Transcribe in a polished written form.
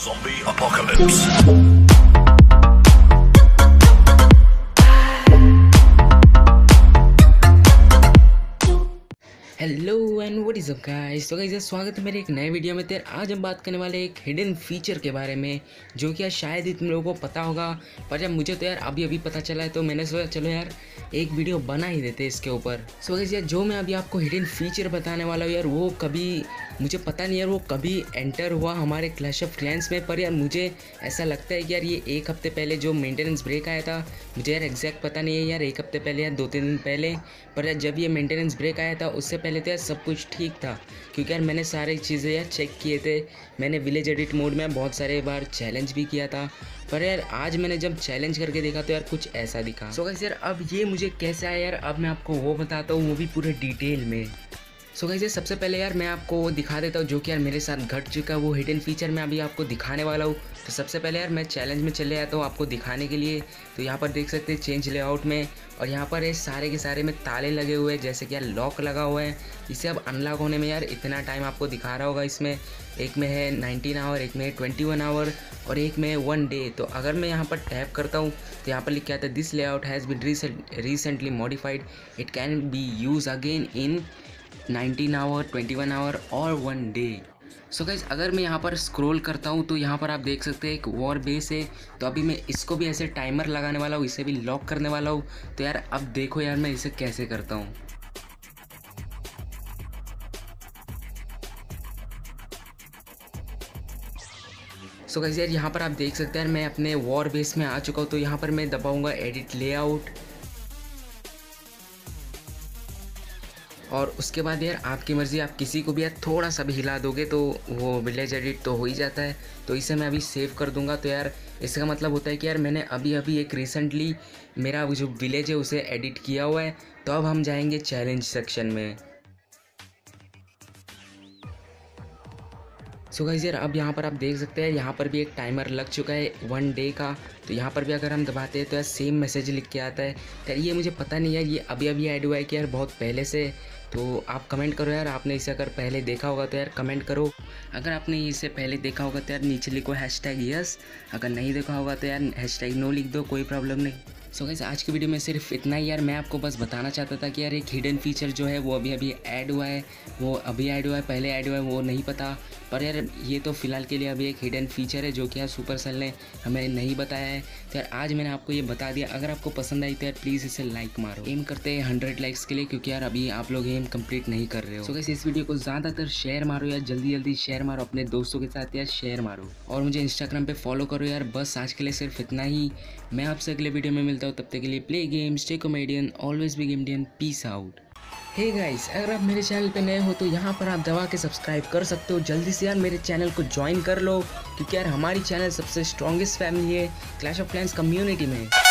Zombie apocalypse. Hello and what is up guys. तो guys स्वागत है मेरे एक नए वीडियो में। तो आज हम बात करने वाले एक हिडन फीचर के बारे में जो कि यार शायद ही तुम लोगों को पता होगा, पर जब मुझे तो यार अभी पता चला है तो मैंने सोचा चलो यार एक वीडियो बना ही देते इसके ऊपर। सो गाइस यार जो मैं अभी आपको हिडन फीचर बताने वाला हूँ यार वो कभी मुझे पता नहीं यार वो कभी एंटर हुआ हमारे क्लैश ऑफ क्लैंस में, पर यार मुझे ऐसा लगता है कि यार ये एक हफ्ते पहले जो मेंटेनेंस ब्रेक आया था, मुझे यार एग्जैक्ट पता नहीं है यार एक हफ्ते पहले या 2-3 दिन पहले, पर यार जब ये मेंटेनेंस ब्रेक आया था उससे पहले तो यार सब कुछ ठीक था क्योंकि यार मैंने सारी चीज़ें यार चेक किए थे। मैंने विलेज एडिट मोड में बहुत सारे बार चैलेंज भी किया था, पर यार आज मैंने जब चैलेंज करके देखा तो यार कुछ ऐसा दिखा। सो गाइस यार अब ये मुझे कैसा है यार अब मैं आपको वो बताता हूँ, वो भी पूरे डिटेल में। सो गाइस सबसे पहले यार मैं आपको वो दिखा देता हूँ जो कि यार मेरे साथ घट चुका है, वो हिडन फीचर मैं अभी आपको दिखाने वाला हूँ। तो सबसे पहले यार मैं चैलेंज में चले आता हूँ आपको दिखाने के लिए। तो यहाँ पर देख सकते हैं चेंज लेआउट में, और यहाँ पर ये सारे के सारे में ताले लगे हुए हैं जैसे कि यार लॉक लगा हुआ है। इसे अब अनलॉक होने में यार इतना टाइम आपको दिखा रहा होगा। इसमें एक में है 19 आवर, एक में है 21 आवर और एक में है 1 डे। तो अगर मैं यहाँ पर टैप करता हूँ तो यहाँ पर लिखा आता है this layout has been recently modified, it can be use again in 19 hour, 21 hour और 1 डे। सो गाइस अगर मैं यहाँ पर स्क्रॉल करता हूँ तो यहाँ पर आप देख सकते हैं एक वॉर बेस है। तो अभी मैं इसको भी ऐसे टाइमर लगाने वाला हूँ, इसे भी लॉक करने वाला हूँ। तो यार अब देखो यार मैं इसे कैसे करता हूँ। सो गाइस यार यहाँ पर आप देख सकते हैं यार मैं अपने वॉर बेस में आ चुका हूँ। तो यहाँ पर मैं दबाऊँगा एडिट लेआउट, और उसके बाद यार आपकी मर्ज़ी, आप किसी को भी यार थोड़ा सा भी हिला दोगे तो वो विलेज एडिट तो हो ही जाता है। तो इसे मैं अभी सेव कर दूंगा। तो यार इसका मतलब होता है कि यार मैंने अभी एक रिसेंटली मेरा जो विलेज है उसे एडिट किया हुआ है। तो अब हम जाएंगे चैलेंज सेक्शन में। सो गाइस यार अब यहाँ पर आप देख सकते हैं यहाँ पर भी एक टाइमर लग चुका है 1 डे का। तो यहाँ पर भी अगर हम दबाते हैं तो यार सेम मैसेज लिख के आता है। यार ये मुझे पता नहीं यार ये अभी ऐड हुआ है कि यार बहुत पहले से। तो आप कमेंट करो यार आपने इसे अगर पहले देखा होगा तो यार कमेंट करो। अगर आपने इसे पहले देखा होगा तो यार नीचे लिखो #यस, अगर नहीं देखा होगा तो यार #नो लिख दो, कोई प्रॉब्लम नहीं। सो गाइस आज की वीडियो में सिर्फ इतना ही यार। मैं आपको बस बताना चाहता था कि यार एक हिडन फीचर जो है वो अभी ऐड हुआ है, वो अभी ऐड हुआ है, पहले ऐड हुआ है वो नहीं पता। पर यार ये तो फ़िलहाल के लिए अभी एक हिडन फीचर है जो कि यार सुपरसेल ने हमें नहीं बताया है। तो यार आज मैंने आपको ये बता दिया। अगर आपको पसंद आई तो यार प्लीज़ इसे लाइक मारो। एम करते हैं 100 लाइक्स के लिए क्योंकि यार अभी आप लोग एम कंप्लीट नहीं कर रहे हो। सो गाइस इस वीडियो को ज़्यादातर शेयर मारो यार, जल्दी शेयर मारो अपने दोस्तों के साथ यार, शेयर मारो। और मुझे इंस्टाग्राम पे फॉलो करो यार। बस आज के लिए सिर्फ इतना ही। मैं आपसे अगले वीडियो में मिलता हूँ, तब तक के लिए play game, stay comedian, always be gamedian, peace out. Hey guys अगर आप मेरे चैनल पे नए हो तो यहाँ पर आप दबा के सब्सक्राइब कर सकते हो। जल्दी से यार मेरे चैनल को ज्वाइन कर लो क्योंकि यार हमारी चैनल सबसे स्ट्रॉन्गेस्ट फैमिली है क्लैश ऑफ क्लैंस कम्युनिटी में।